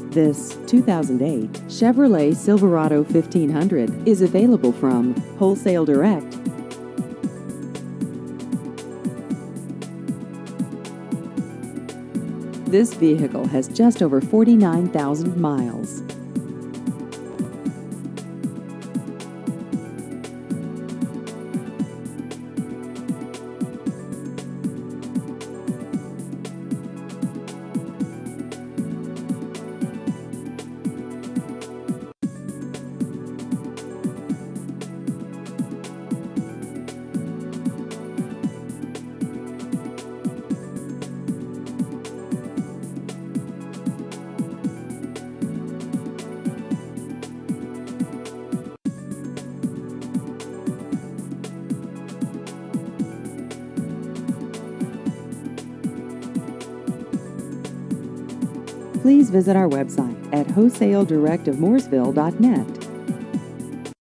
This 2008 Chevrolet Silverado 1500 is available from Wholesale Direct. This vehicle has just over 49,000 miles. Please visit our website at wholesaledirectofmooresville.net.